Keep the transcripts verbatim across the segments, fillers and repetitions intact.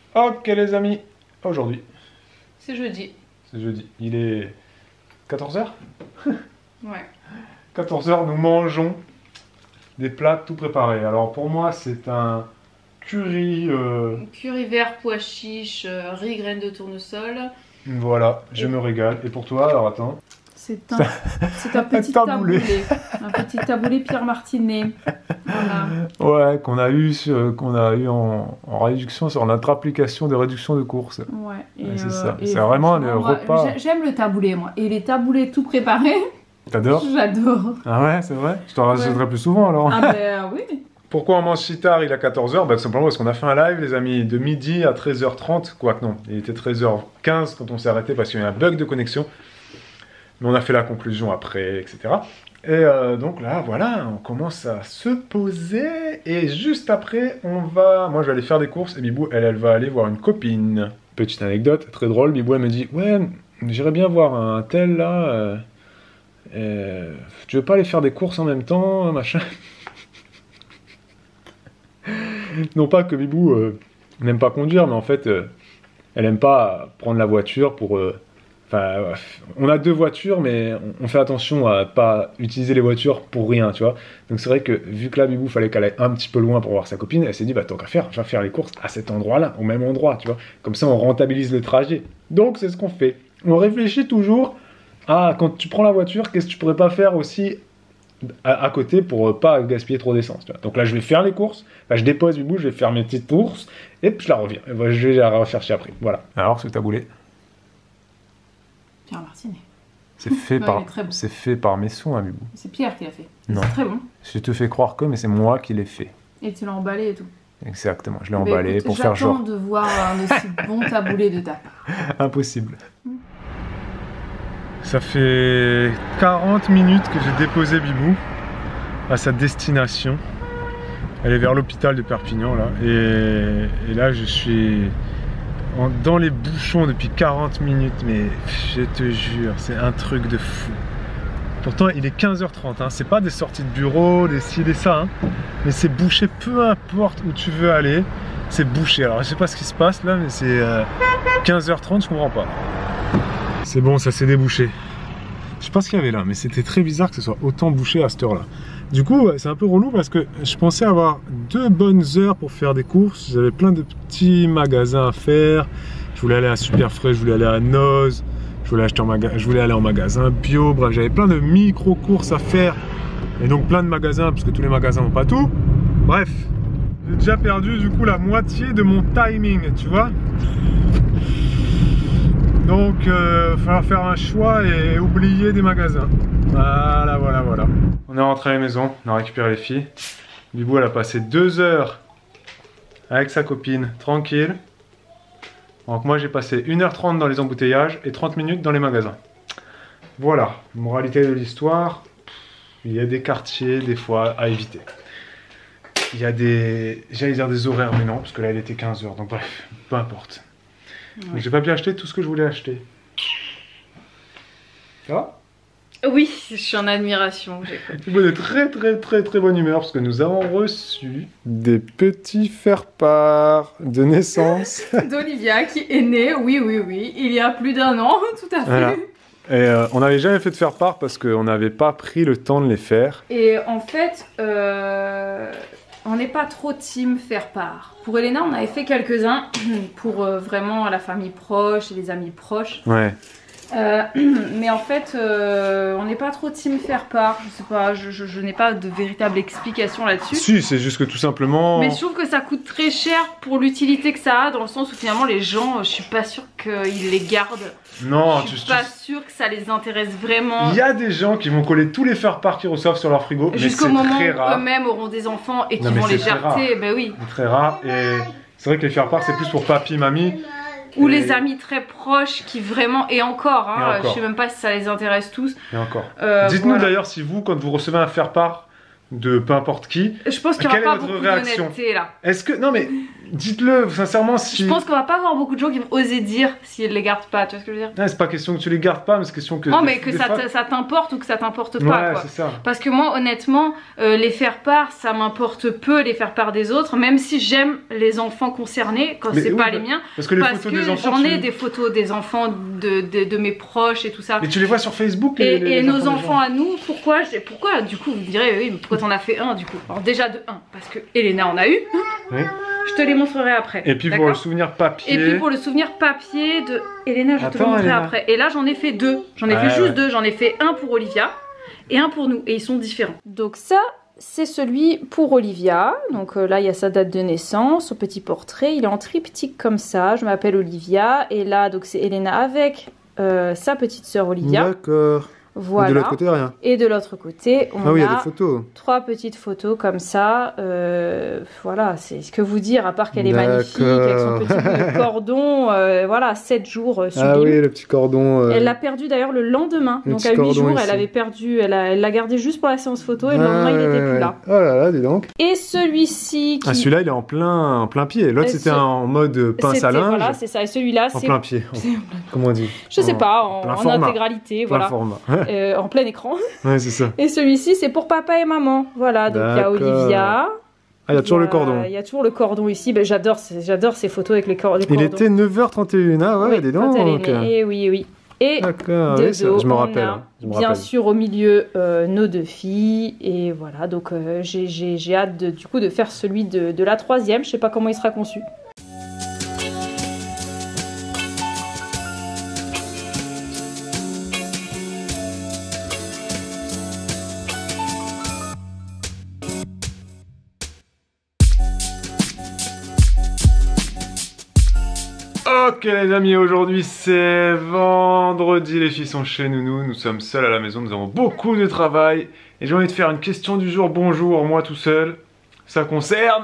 Ok les amis, aujourd'hui, C'est jeudi. c'est jeudi, il est quatorze heures. Ouais. quatorze heures, nous mangeons des plats tout préparés. Alors pour moi c'est un curry, euh, Curry vert, pois chiche, euh, riz, graines de tournesol. voilà, je me régale. Et pour toi, alors attends. C'est un, c'est un petit taboulé. taboulé. Un petit taboulé Pierre Martinet. Ouais, Voilà. qu'on a eu, sur- qu'on a eu en, en réduction sur notre application de réduction de courses. Ouais. Et, Ouais, c'est euh, ça. et C'est vraiment le franchement, moi, repas. j'ai- J'aime le taboulé, moi. Et les taboulés tout préparés, T'adores? j'adore. Ah ouais, c'est vrai? Je t'en rajouterai Ouais. plus souvent alors. Ah ben oui. Pourquoi on mange si tard, il est quatorze heures? Bah tout simplement parce qu'on a fait un live, les amis, de midi à treize heures trente. Quoique non, il était treize heures quinze quand on s'est arrêté parce qu'il y a eu un bug de connexion. Mais on a fait la conclusion après, et cetera. Et euh, donc là, voilà, on commence à se poser. Et juste après, on va... Moi, je vais aller faire des courses. Et Bibou, elle, elle va aller voir une copine. Petite anecdote, très drôle. Bibou, elle me dit, ouais, j'irais bien voir un tel, là. Euh, euh, tu veux pas aller faire des courses en même temps, machin? Non pas que Bibou euh, n'aime pas conduire, mais en fait, euh, elle aime pas prendre la voiture pour... euh, Enfin, euh, on a deux voitures, mais on, on fait attention à pas utiliser les voitures pour rien, tu vois. Donc c'est vrai que, vu que là, Bibou, fallait qu'elle aille un petit peu loin pour voir sa copine, elle s'est dit, bah tant qu'à faire, on va faire les courses à cet endroit-là, au même endroit, tu vois. Comme ça, on rentabilise le trajet. Donc c'est ce qu'on fait. On réfléchit toujours à, quand tu prends la voiture, qu'est-ce que tu pourrais pas faire aussi à, à côté pour euh, pas gaspiller trop d'essence, tu vois. Donc là, je vais faire les courses, là, je dépose Bibou, je vais faire mes petites courses, et puis je la reviens. Et ben, je vais la rechercher après, voilà. Alors, ce taboulé, Pierre Martinet. c'est fait, Ouais, par... il est très bon. c'est fait par mes sons, hein, Bibou. C'est Pierre qui l'a fait. Non. C'est très bon. Je te fais croire que, mais c'est moi qui l'ai fait. Et tu l'as emballé et tout. Exactement, je l'ai Bah, emballé écoute, pour faire genre. J'attends de voir un aussi bon taboulé de ta part. Impossible. Ça fait quarante minutes que j'ai déposé Bibou à sa destination. Elle est vers l'hôpital de Perpignan là. Et, et là je suis en- dans les bouchons depuis quarante minutes. Mais je te jure, c'est un truc de fou. Pourtant il est quinze heures trente, hein. C'est pas des sorties de bureau, des ci, des ça. Hein. Mais c'est bouché, peu importe où tu veux aller. C'est bouché. Alors je sais pas ce qui se passe là, mais c'est euh, quinze heures trente, je comprends pas. C'est bon, ça s'est débouché. Je sais pas ce qu'il y avait là, mais c'était très bizarre que ce soit autant bouché à cette heure-là. Du coup, c'est un peu relou parce que je pensais avoir deux bonnes heures pour faire des courses. J'avais plein de petits magasins à faire. Je voulais aller à Super Frais, je voulais aller à Noz, je voulais acheter en maga... je voulais aller en magasin bio. Bref, j'avais plein de micro-courses à faire. Et donc plein de magasins, parce que tous les magasins n'ont pas tout. Bref, j'ai déjà perdu du coup la moitié de mon timing, tu vois. Donc, il euh, va falloir faire un choix et oublier des magasins. Voilà, voilà, voilà. On est rentré à la maison, on a récupéré les filles. Bibou, elle a passé deux heures avec sa copine, tranquille. Donc moi, j'ai passé une heure trente dans les embouteillages et trente minutes dans les magasins. Voilà, moralité de l'histoire. Il y a des quartiers, des fois, à éviter. Il y a des... J'allais dire des horaires, mais non, parce que là, il était quinze heures. Donc bref, peu importe. Ouais. J'ai pas pu acheter tout ce que je voulais acheter. Ça va? Oui, je suis en admiration. Il faut de très très très très bonne humeur parce que nous avons reçu des petits faire-part de naissance. D'Olivia qui est née, oui, oui, oui, il y a plus d'un an, tout à fait. Voilà. Et euh, on n'avait jamais fait de faire-part parce qu'on n'avait pas pris le temps de les faire. Et en fait, euh, on n'est pas trop team faire part. Pour Elena, on avait fait quelques-uns pour euh, vraiment la famille proche et les amis proches. Ouais. Euh, mais en fait, euh, on n'est pas trop team faire part. Je sais pas, je, je, je n'ai pas de véritable explication là-dessus. Si, c'est juste que tout simplement... Mais je trouve que ça coûte très cher pour l'utilité que ça a, dans le sens où finalement les gens, je suis pas sûre qu'ils les gardent. Non, je suis tu, pas tu... sûre que ça les intéresse vraiment. Il y a des gens qui vont coller tous les faire-part qu'ils reçoivent sur leur frigo, mais c'est jusqu'au moment très où rare. eux-mêmes auront des enfants et Non, qu'ils mais vont c'est les très rare. jarter, ben oui. C'est très rare et c'est vrai que les faire-part c'est plus pour papy, mamie. Ou Et- les amis très proches qui vraiment, et encore, hein, Et encore. je sais même pas si ça les intéresse tous. Et encore. Euh, Dites-nous voilà. d'ailleurs si vous, quand vous recevez un faire-part de peu importe qui, Je pense qu'il n'y quelle aura est pas votre beaucoup réaction? d'honnêteté là. Est-ce que... Non mais, dites-le, sincèrement, si... Je pense qu'on va pas avoir beaucoup de gens qui vont oser dire si elles les gardent pas, tu vois ce que je veux dire? Ouais, c'est pas question que tu les gardes pas, mais c'est question que... Non, des- mais que des ça fois- te- ça t'importe ou que ça t'importe pas, Ouais, quoi. c'est ça. Parce que moi, honnêtement, euh, les faire part, ça m'importe peu, les faire part des autres, même si j'aime les enfants concernés, quand Mais c'est oui, pas bah, les miens. Parce que les Parce photos que des enfants, j'en tu... ai des photos des enfants de, de, de mes proches et tout ça. Mais tu les vois sur Facebook, Et, les, les et nos des gens. enfants à nous, pourquoi, je- pourquoi du coup, vous me direz, oui, mais pourquoi t'en as fait un du coup? Alors déjà de un, parce que Elena en a eu, Oui. je te les montrerai après. Et puis pour d'accord le souvenir papier... Et puis pour le souvenir papier de Elena, je vais te le Attends, montrer Elena. après. Et là j'en ai fait deux, j'en ai Ah, fait juste ouais. deux, j'en ai fait un pour Olivia et un pour nous, et ils sont différents. Donc ça, c'est celui pour Olivia. Donc euh, là il y a sa date de naissance, son petit portrait, il est en triptyque comme ça, je m'appelle Olivia, et là donc c'est Elena avec euh, sa petite sœur Olivia. D'accord. Voilà. De l'autre côté, rien. Et de l'autre côté, on Ah oui, il y a a des photos. trois petites photos comme ça. Euh, voilà, c'est ce que vous dire, à part qu'elle est D'accord. magnifique, avec son petit bout de cordon. Euh, voilà, sept jours euh, sublime. Ah oui, le petit cordon. euh, Elle l'a perdu d'ailleurs le lendemain. Le Donc petit à huit cordon jours, ici. elle avait perdu, elle a- elle l'a gardé juste pour la séance photo et le ah, lendemain, il ouais, n'était plus ouais. là. Oh là là, dis donc. Et celui-ci qui... Ah, celui-là, il est en plein, en plein pied. L'autre, Et c'était ce- en mode pince c'était- à linge. Voilà, c'est ça. Et celui-là, En c'est... plein pied. Comment on dit? Je sais En pas, en, plein en format. intégralité, Plein voilà. format. Euh, en plein écran. Ouais, c'est ça. Et celui-ci, c'est pour papa et maman. Voilà, donc il y a D'accord. Olivia. Ah, il y a toujours Il le cordon. Il y a toujours le cordon ici. Ben, j'adore, ces- j'adore ces photos avec les, cor- les Il cordons. était neuf heures trente et une. Ah ouais, Oui, dis quand donc. elle est née. Et oui, oui. Et D'accord, de oui, ça- dos, je me on rappelle. a, hein, je me bien rappelle. sûr, au milieu, euh, nos deux filles. Et voilà, donc euh, j'ai- j'ai j'ai hâte de, du coup de faire celui de, de la troisième. Je sais pas comment il sera conçu. Ok les amis, aujourd'hui c'est vendredi, les filles sont chez Nounou, nous sommes seuls à la maison, nous avons beaucoup de travail. Et j'ai envie de faire une question du jour, bonjour, moi tout seul. Ça concerne...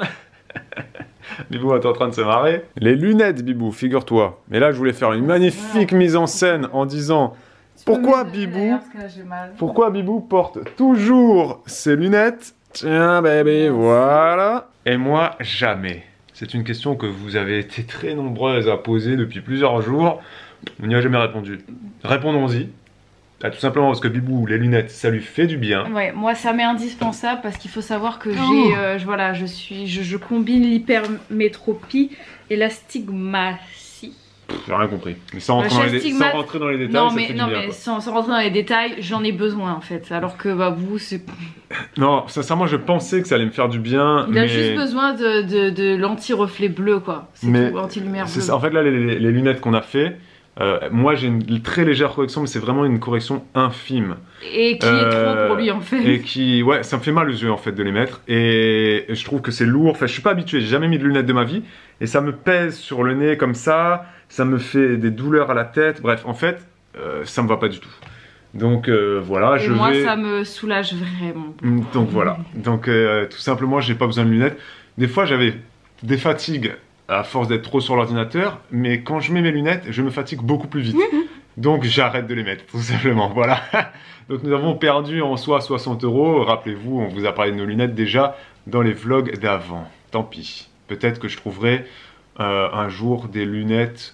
Bibou est en train de se marrer. Les lunettes Bibou, figure-toi. Mais là je voulais faire une magnifique mise en scène en disant... Pourquoi Bibou Pourquoi Bibou porte toujours ses lunettes? Tiens bébé, voilà. Et moi jamais. C'est une question que vous avez été très nombreuses à poser depuis plusieurs jours. On n'y a jamais répondu. Répondons-y. Ah, tout simplement parce que Bibou, les lunettes, ça lui fait du bien. Ouais, moi ça m'est indispensable parce qu'il faut savoir que Oh. j'ai, euh, je- voilà, je suis, je, je combine l'hypermétropie et l'astigmatie. J'ai rien compris. Mais sans Le rentrer, dans les, dé- stigmate- sans rentrer dans les détails, Non ça mais fait du non bien, mais quoi. sans, sans rentrer dans les détails, j'en ai besoin en fait. Alors que bah vous, c'est, Non, sincèrement, je pensais que ça allait me faire du bien. il mais... a juste besoin de, de, de l'anti-reflet bleu quoi. C'est Mais tout, anti-lumière C'est bleue. ça. En fait, là, les, les- les lunettes qu'on a fait, euh, moi j'ai une très légère correction, mais c'est vraiment une correction infime. Et qui est Euh, trop pour lui en fait. Et qui, ouais, ça me fait mal aux yeux en fait de les mettre. Et je trouve que c'est lourd. Enfin, je suis pas habitué, j'ai jamais mis de lunettes de ma vie. Et ça me pèse sur le nez comme ça. Ça me fait des douleurs à la tête. Bref, en fait, euh, ça me va pas du tout. Donc euh, voilà, Et je moi vais. ça me soulage vraiment. Mm, Donc voilà. Donc euh, tout simplement, j'ai pas besoin de lunettes. Des fois, j'avais des fatigues à force d'être trop sur l'ordinateur, mais quand je mets mes lunettes, je me fatigue beaucoup plus vite. Donc j'arrête de les mettre, tout simplement. Voilà. Donc nous avons perdu en soi soixante euros. Rappelez-vous, on vous a parlé de nos lunettes déjà dans les vlogs d'avant. Tant pis. Peut-être que je trouverai euh, un jour des lunettes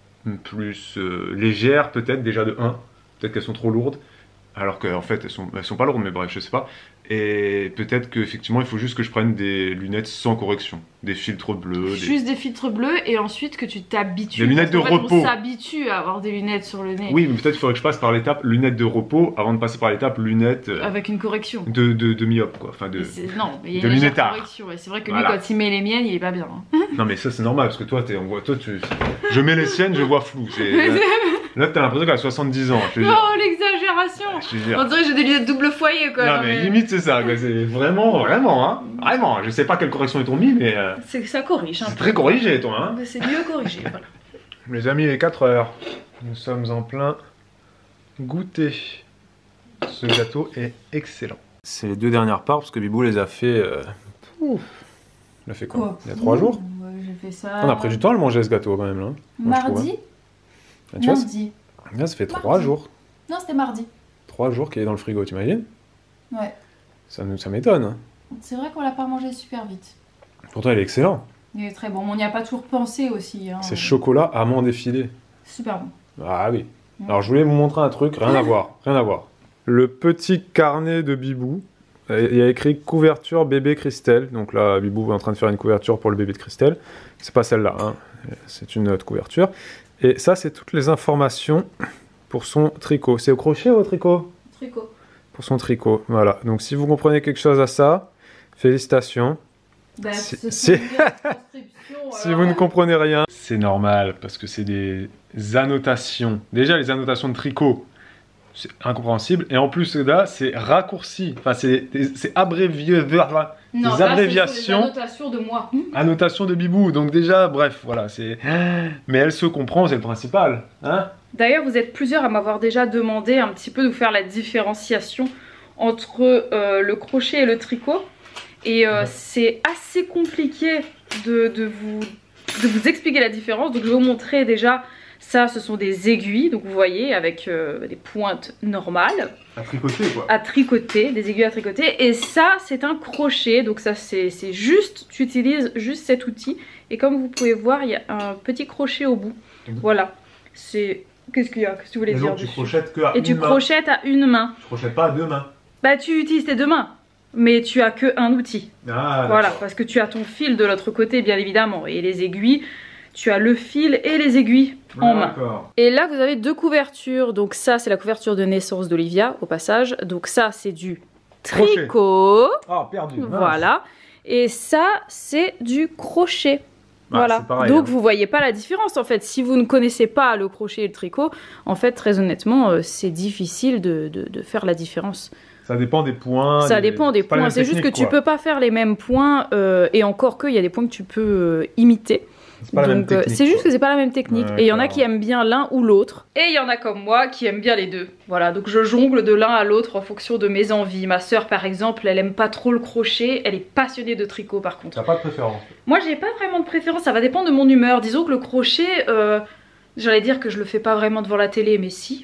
plus euh, légères, peut-être déjà de un. Peut-être qu'elles sont trop lourdes. Alors qu'en fait, elles sont, elles sont pas lourdes, mais bref, je sais pas. Et peut-être qu'effectivement, il faut juste que je prenne des lunettes sans correction. Des filtres bleus. Des... Juste des filtres bleus et ensuite que tu t'habitues. Des lunettes Parce de qu'en fait, repos. On s'habitue à avoir des lunettes sur le nez. Oui, mais peut-être qu'il faudrait que je passe par l'étape lunettes de repos avant de passer par l'étape lunettes euh, Avec une correction. de, de, de myope, quoi. Enfin, de... Mais c'est- Non, mais il y a de une légère lunettard. correction. Et c'est vrai que Voilà. lui, quand il met les miennes, il est pas bien. hein. Non, mais ça, c'est normal, parce que toi, t'es, on voit, toi tu... je mets les siennes, je vois flou. C'est... Là, t'as l'impression qu'elle a soixante-dix ans, je te jure. Oh, l'exagération! Je te jure. On dirait que j'ai des lunettes double foyer, quoi. Non, Non, mais mais limite, c'est ça, quoi. C'est vraiment, vraiment, hein. Vraiment, je sais pas quelle correction ils t'ont mis, mais euh, C'est que ça corrige un c'est peu. très corrigé, toi, hein. Mais c'est mieux corrigé, voilà. Les amis, il est quatre heures. Nous sommes en plein goûter. Ce gâteau est excellent. C'est les deux dernières parts parce que Bibou les a fait. Euh... Ouf. Il a fait quoi, Il y a trois jours. Ouais, j'ai fait ça. On a pris du temps à le manger ce gâteau quand même là. Moi, je trouve, Mardi hein. Tu vois, Mardi. là, ça fait trois Mardi. jours. Non, c'était mardi. Trois jours qu'il est dans le frigo, t'imagines? Ouais. Ça, nous- ça m'étonne. hein. C'est vrai qu'on l'a pas mangé super vite. Pourtant, il est excellent. Il est très bon, on n'y a pas toujours pensé aussi. Hein. C'est chocolat, amande effilée. Super bon. Ah oui. Alors je voulais vous montrer un truc, rien à voir, rien à voir. Le petit carnet de Bibou, il y a écrit couverture bébé Christelle. Donc là, Bibou est en train de faire une couverture pour le bébé de Christelle. C'est pas celle-là, hein. C'est une autre couverture. Et ça, c'est toutes les informations pour son tricot. C'est au crochet ou au tricot? Tricot. Pour son tricot, voilà. Donc si vous comprenez quelque chose à ça, félicitations. Bah, si si, si... si vous ne comprenez rien, c'est normal parce que c'est des annotations. Déjà, les annotations de tricot, c'est incompréhensible. Et en plus, là, c'est raccourci. Enfin, c'est abrévié. Non, des abréviations. Là, annotations de moi. Annotations de Bibou. Donc déjà, bref, voilà. c'est. Mais elle se comprend, c'est le principal. Hein? D'ailleurs, vous êtes plusieurs à m'avoir déjà demandé un petit peu de faire la différenciation entre euh, le crochet et le tricot. Et euh, ouais. C'est assez compliqué de, de, vous, de vous expliquer la différence. Donc je vais vous montrer déjà, ça ce sont des aiguilles, donc vous voyez avec euh, des pointes normales. À tricoter quoi. À tricoter, des aiguilles à tricoter. Et ça c'est un crochet, donc ça c'est juste, tu utilises juste cet outil. Et comme vous pouvez voir, il y a un petit crochet au bout. Mmh. Voilà, c'est... Qu'est-ce qu'il y a? Qu'est-ce que tu voulais dire? Tu crochettes que à Et une tu main. crochettes à une main. Tu crochettes pas à deux mains. Bah tu utilises tes deux mains. Mais tu as que un outil. Ah, voilà, parce que tu as ton fil de l'autre côté, bien évidemment. Et les aiguilles, tu as le fil et les aiguilles en main. Et là, vous avez deux couvertures. Donc ça, c'est la couverture de naissance d'Olivia, au passage. Donc ça, c'est du tricot. Ah, perdu. Voilà. Et ça, c'est du crochet. Ah, voilà. Pareil, donc hein. Vous voyez pas la différence en fait. Si vous ne connaissez pas le crochet et le tricot, en fait, très honnêtement, euh, c'est difficile de, de, de faire la différence. Ça dépend des points. Ça des... dépend des points. C'est juste que tu quoi. peux pas faire les mêmes points euh, et encore que il y a des points que tu peux euh, imiter. Donc c'est juste que c'est pas la même technique. Ouais, et il y en a qui aiment bien l'un ou l'autre. Et il y en a comme moi qui aiment bien les deux. Voilà, donc je jongle de l'un à l'autre en fonction de mes envies. Ma soeur par exemple, elle aime pas trop le crochet. Elle est passionnée de tricot par contre. T'as pas de préférence? Moi j'ai pas vraiment de préférence. Ça va dépendre de mon humeur. Disons que le crochet, euh, j'allais dire que je le fais pas vraiment devant la télé, mais si.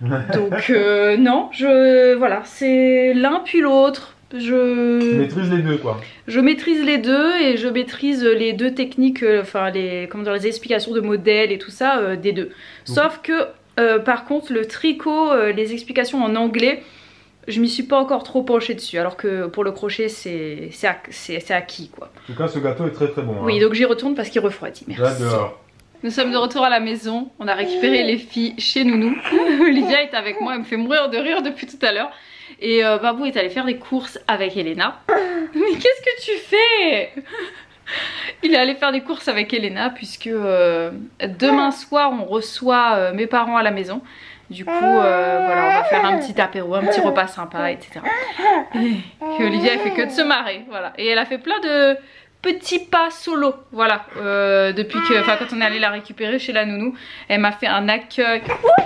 Donc euh, non, je voilà, c'est l'un puis l'autre. Je... Tu maîtrises les deux quoi. Je maîtrise les deux et je maîtrise les deux techniques, euh, enfin les, comment dire, les explications de modèles et tout ça euh, des deux. Mmh. Sauf que euh, par contre le tricot, euh, les explications en anglais, je m'y suis pas encore trop penchée dessus. Alors que pour le crochet c'est acquis quoi. En tout cas ce gâteau est très très bon. Hein. Oui, donc j'y retourne parce qu'il refroidit. Merci. J'adore. Nous sommes de retour à la maison, on a récupéré les filles chez Nounou. Olivia est avec moi, elle me fait mourir de rire depuis tout à l'heure. Et euh, Babou est allé faire des courses avec Elena. Mais qu'est-ce que tu fais? Il est allé faire des courses avec Elena puisque euh, demain soir on reçoit euh, mes parents à la maison. Du coup, euh, voilà, on va faire un petit apéro, un petit repas sympa, et cetera. Et, et Olivia, elle fait que de se marrer, voilà. Et elle a fait plein de... petit pas solo, voilà, euh, depuis que, enfin quand on est allé la récupérer chez la nounou, elle m'a fait un accueil.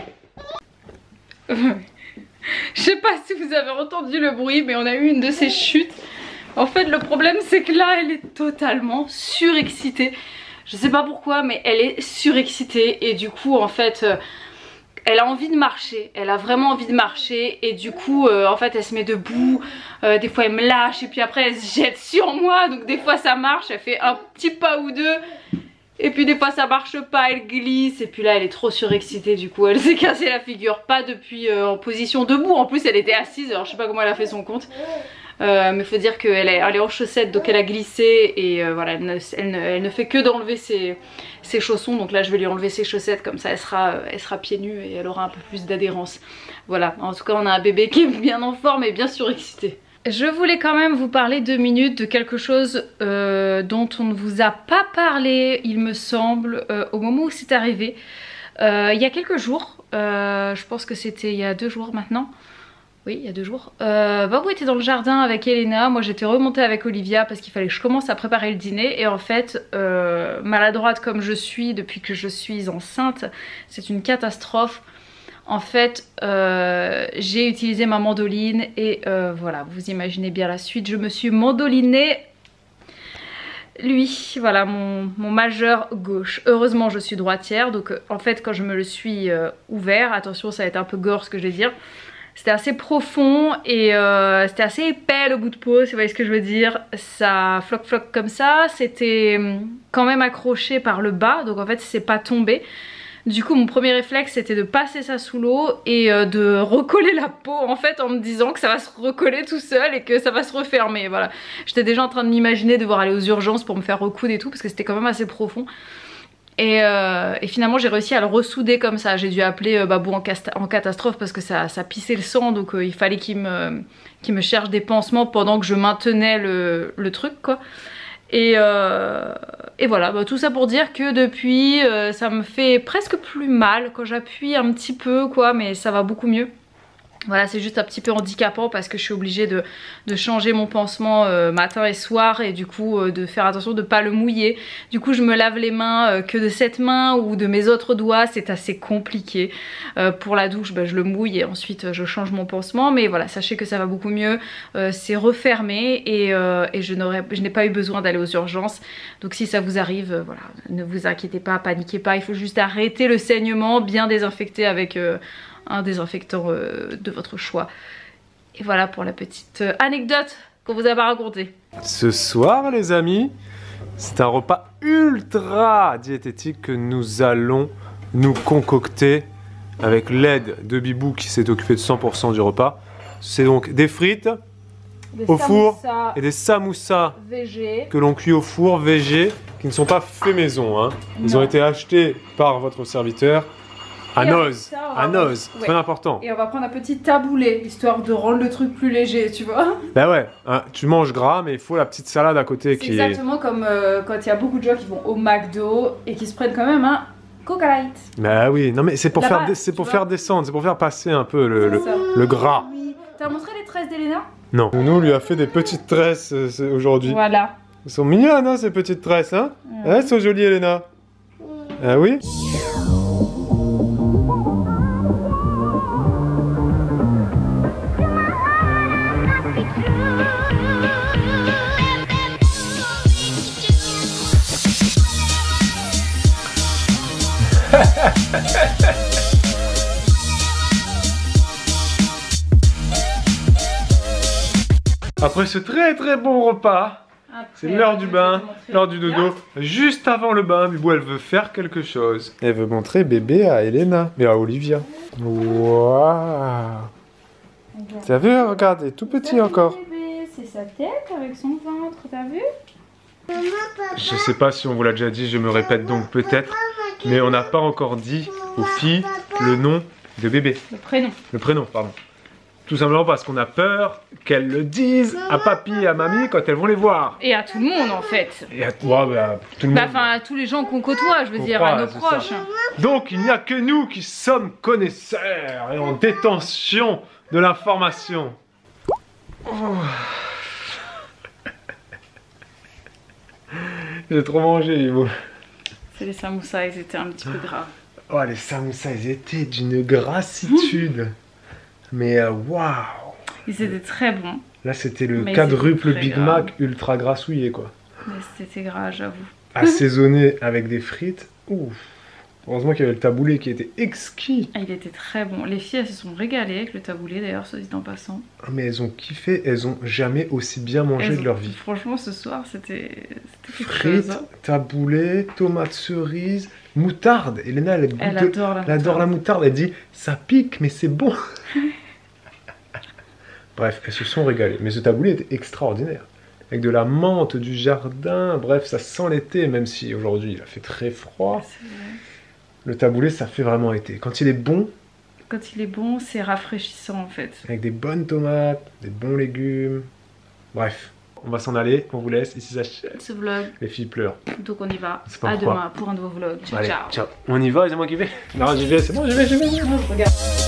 Je sais pas si vous avez entendu le bruit, mais on a eu une de ces chutes. En fait, le problème c'est que là, elle est totalement surexcitée. Je sais pas pourquoi, mais elle est surexcitée et du coup, en fait, euh, elle a envie de marcher. Elle a vraiment envie de marcher et du coup, euh, en fait, elle se met debout. Euh, des fois, elle me lâche et puis après, elle se jette sur moi. Donc des fois, ça marche. Elle fait un petit pas ou deux. Et puis des fois ça marche pas, elle glisse. Et puis là elle est trop surexcitée, du coup elle s'est cassé la figure. Pas depuis euh, en position debout. En plus elle était assise, alors je sais pas comment elle a fait son compte. euh, Mais faut dire qu'elle est, elle est en chaussettes, donc elle a glissé. Et euh, voilà, elle ne, elle, ne, elle ne fait que d'enlever ses, ses chaussons. Donc là je vais lui enlever ses chaussettes, comme ça elle sera, elle sera pieds nus et elle aura un peu plus d'adhérence. Voilà, en tout cas on a un bébé qui est bien en forme et bien surexcité. Je voulais quand même vous parler deux minutes de quelque chose euh, dont on ne vous a pas parlé, il me semble, euh, au moment où c'est arrivé. Euh, il y a quelques jours, euh, je pense que c'était il y a deux jours maintenant. Oui, il y a deux jours. Euh, Babou était dans le jardin avec Elena, moi j'étais remontée avec Olivia parce qu'il fallait que je commence à préparer le dîner. Et en fait, euh, maladroite comme je suis depuis que je suis enceinte, c'est une catastrophe. En fait, euh, j'ai utilisé ma mandoline et euh, voilà, vous imaginez bien la suite. Je me suis mandolinée lui, voilà, mon, mon majeur gauche. Heureusement, je suis droitière, donc euh, en fait, quand je me le suis euh, ouvert, attention, ça va être un peu gore ce que je vais dire. C'était assez profond et euh, c'était assez épais le bout de peau, si vous voyez ce que je veux dire. Ça floc floc comme ça, c'était quand même accroché par le bas, donc en fait c'est pas tombé. Du coup mon premier réflexe c'était de passer ça sous l'eau et euh, de recoller la peau en fait en me disant que ça va se recoller tout seul et que ça va se refermer, voilà. J'étais déjà en train de m'imaginer devoir aller aux urgences pour me faire recoudre et tout parce que c'était quand même assez profond. Et, euh, et finalement j'ai réussi à le ressouder comme ça. J'ai dû appeler euh, Babou en, en catastrophe parce que ça, ça pissait le sang, donc euh, il fallait qu'il me, qu'il me cherche des pansements pendant que je maintenais le, le truc quoi. Et, euh, et voilà, bah, tout ça pour dire que depuis euh, ça me fait presque plus mal quand j'appuie un petit peu quoi, mais ça va beaucoup mieux. Voilà, c'est juste un petit peu handicapant parce que je suis obligée de, de changer mon pansement euh, matin et soir et du coup euh, de faire attention de ne pas le mouiller. Du coup je me lave les mains euh, que de cette main ou de mes autres doigts, c'est assez compliqué. Euh, pour la douche, bah, je le mouille et ensuite euh, je change mon pansement. Mais voilà, sachez que ça va beaucoup mieux, euh, c'est refermé et, euh, et je n'ai pas eu besoin d'aller aux urgences. Donc si ça vous arrive, euh, voilà, ne vous inquiétez pas, paniquez pas, il faut juste arrêter le saignement, bien désinfecter avec... Euh, un désinfectant euh, de votre choix. Et voilà pour la petite euh, anecdote qu'on vous a pas racontée. Ce soir les amis, c'est un repas ultra diététique que nous allons nous concocter avec l'aide de Bibou qui s'est occupé de cent pour cent du repas. C'est donc des frites des au four et des samoussas végé que l'on cuit au four végé, qui ne sont pas faits maison, hein. Ils non. ont été achetés par votre serviteur à Noz, à Noz, ouais. Très important. Et on va prendre un petit taboulé, histoire de rendre le truc plus léger, tu vois. Bah ouais, hein, tu manges gras, mais il faut la petite salade à côté qui est... C'est exactement comme euh, quand il y a beaucoup de gens qui vont au McDo et qui se prennent quand même un Coca Light. Bah oui, non mais c'est pour, faire, c'est pour faire descendre, c'est pour faire passer un peu le, le, le gras. Oui. T'as montré les tresses d'Elena? Non. Nounou lui a fait des petites tresses euh, aujourd'hui. Voilà. Elles sont mignonnes, hein, ces petites tresses, hein, mmh. Elles sont jolies, Elena. Mmh. Ah oui. Après ce très très bon repas, c'est l'heure du bain, l'heure du dodo. Juste avant le bain, Bibou elle veut faire quelque chose. Elle veut montrer bébé à Elena et à Olivia. Waouh! T'as vu, regarde, il est tout petit encore. C'est sa tête avec son ventre, t'as vu? Je sais pas si on vous l'a déjà dit, je me répète donc peut-être, mais on n'a pas encore dit aux filles le nom de bébé. Le prénom. Le prénom, pardon. Tout simplement parce qu'on a peur qu'elles le disent à papy et à mamie quand elles vont les voir. Et à tout le monde en fait. Et à toi, bah, tout le monde. Enfin, à tous les gens qu'on côtoie, je veux dire, à nos proches. Ça. Donc il n'y a que nous qui sommes connaisseurs et en détention de l'information. Oh. J'ai trop mangé, Ivo. C'est les samoussas, ils étaient un petit peu gras. Oh, les samoussas, ils étaient d'une grassitude. Mais waouh! Wow. Ils étaient très bons. Là, c'était le Mais quadruple Big gras. Mac ultra grassouillé, quoi. Mais c'était gras, j'avoue. Assaisonné avec des frites. Ouf! Heureusement qu'il y avait le taboulé qui était exquis. Ah, il était très bon. Les filles, elles se sont régalées avec le taboulé, d'ailleurs, soit dit en passant. Mais elles ont kiffé, elles ont jamais aussi bien mangé elles de leur vie. Franchement, ce soir, c'était quelque frites, chose. Taboulé, tomates cerises, moutarde. Elena, elle, elle adore la elle adore la moutarde. Elle dit, ça pique, mais c'est bon. Bref, elles se sont régalées. Mais ce taboulé était extraordinaire. Avec de la menthe, du jardin. Bref, ça sent l'été, même si aujourd'hui il a fait très froid. C'est vrai. Le taboulé, ça fait vraiment été. Quand il est bon... Quand il est bon, c'est rafraîchissant en fait. Avec des bonnes tomates, des bons légumes. Bref, on va s'en aller. On vous laisse. Ici, ça s'achève. Ce vlog. Les filles pleurent. Donc on y va. À demain pour un nouveau vlog. Ciao, Allez, ciao. ciao. On y va, c'est moi qui vais. Non, j'y vais, c'est bon, j'y vais, j'y vais. Non, je regarde.